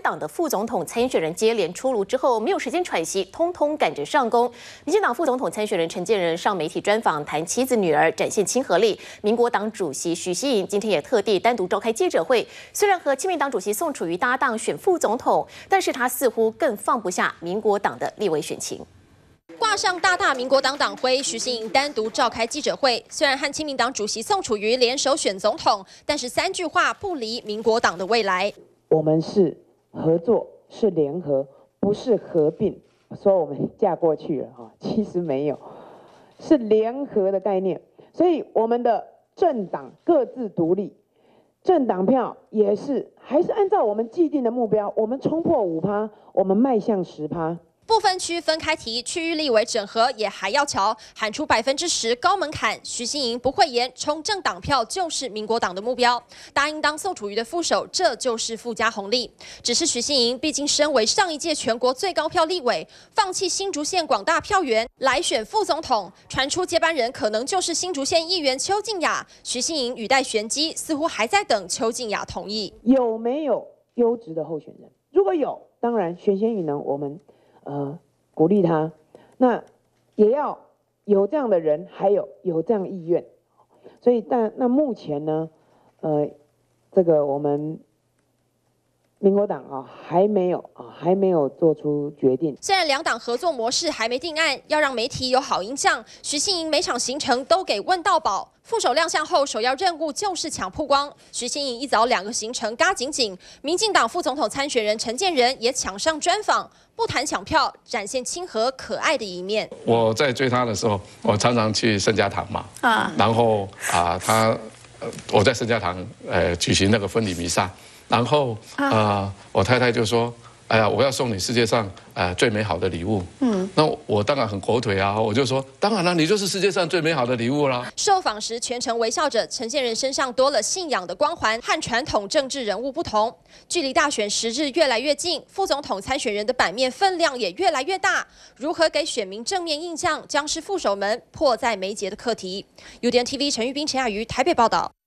党的副总统参选人接连出炉之后，没有时间喘息，通通赶着上工。民进党副总统参选人陈建仁上媒体专访，谈妻子女儿，展现亲和力。民国党主席许锡莹今天也特地单独召开记者会，虽然和亲民党主席宋楚瑜搭档选副总统，但是他似乎更放不下民国党的立委选情。 挂上大民国党党徽，许锡莹单独召开记者会。虽然和亲民党主席宋楚瑜联手选总统，但是3句话不离民国党的未来。 我们是合作，是联合，不是合并。说我们嫁过去了哈，其实没有，是联合的概念。所以我们的政党各自独立，政党票也是还是按照我们既定的目标，我们冲破5%，我们迈向10%。 不分区分开提，区域立委整合也还要瞧，喊出10%高门槛。许锡莹不讳言，冲政党票就是民国党的目标，答应当宋楚瑜的副手，这就是附加红利。只是许锡莹毕竟身为上一届全国最高票立委，放弃新竹县广大票源来选副总统，传出接班人可能就是新竹县议员邱静雅。许锡莹语带玄机，似乎还在等邱静雅同意。有没有优质的候选人？如果有，当然选贤与能，我们。 鼓励他，那也要有这样的人，还有这样意愿，所以那目前呢，这个我们民国党还没有做出决定。虽然两党合作模式还没定案，要让媒体有好印象，许锡莹每场行程都给问到饱。 副手亮相后，首要任务就是抢曝光。许锡莹一早2个行程嘎紧紧，民进党副总统参选人陈建仁也抢上专访，不谈抢票，展现亲和可爱的一面。我在追他的时候，我常常去圣家堂嘛，然后我在圣家堂举行那个婚礼弥撒，然后我太太就说。 哎呀，我要送你世界上最美好的礼物。那我当然很火腿啊，我就说，当然了，你就是世界上最美好的礼物啦。受访时全程微笑着，陈建仁身上多了信仰的光环，和传统政治人物不同。距离大选时日越来越近，副总统参选人的版面分量也越来越大，如何给选民正面印象，将是副手们迫在眉睫的课题。UDN TV 陈玉斌、陈雅瑜台北报道。